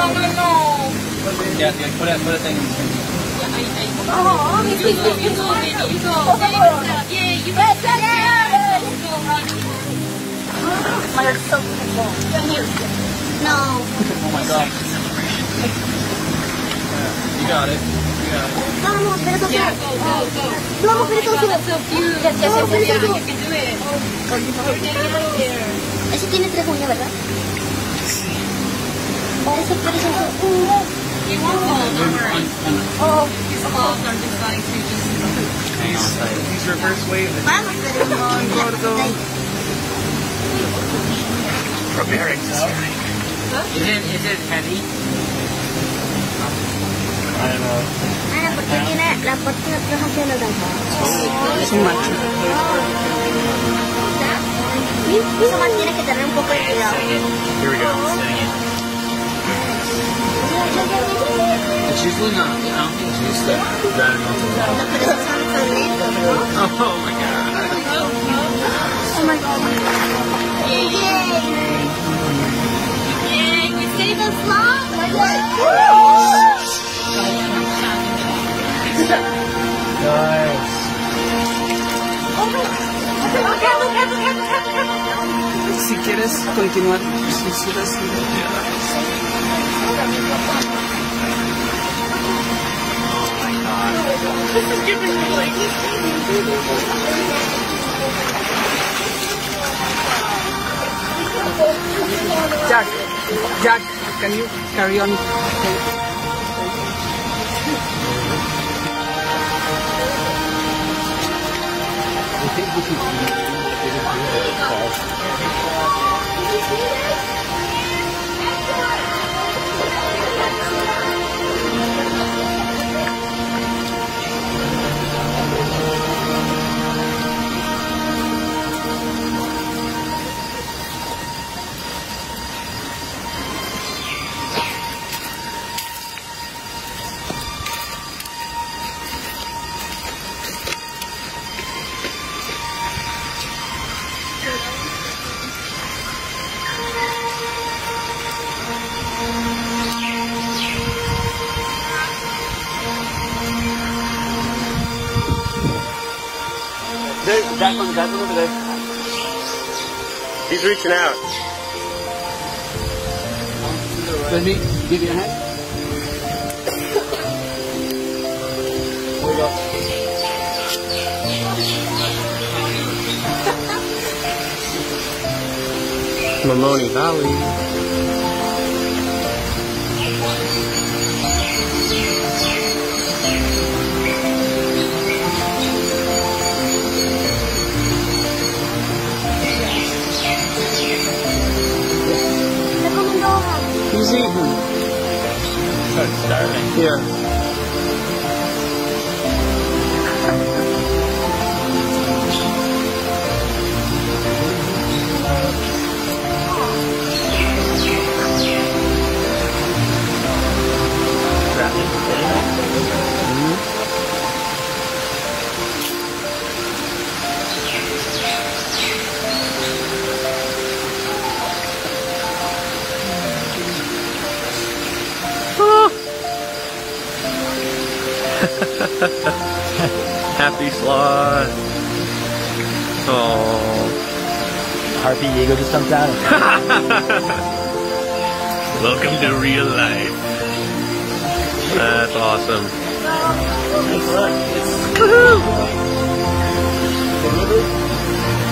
Yeah, put a thing. Oh, you go. Yeah, you go. My heart's so beautiful. No. Oh my god. You got it. Yeah, go. Oh my god, that's so cute. Yes, you can do it. We're getting out of here. Ese tiene 3 uñas, ¿verdad? Ese precioso. You won't fall, don't worry. Oh. These sloths are deciding to just Hang on tight. These reverse wave. Vamos, pero no. Preparing to Is it heavy? I don't know. Ah, porque tiene la parte de atrás hacia la derecha. Es un macho. Eso mantiene que tener un poco de cuidado. Here we go. It's usually not. I don't think it's used to that amount of water. No, pero esos son lentos, ¿no? Oh my god. Oh my god. Yay! Yay, we saved the sloth! Nice. Si quieres continuar, si quieres. This is giving me like... Jack, can you carry on? That one over there. He's reaching out. Let me give you a hand. There we go. Mamoni Valley. He's eating. Start starving. Here. Happy sloth. Oh. Harpy Eagle just comes out. Welcome to real life. That's awesome. Look, it's... Woohoo!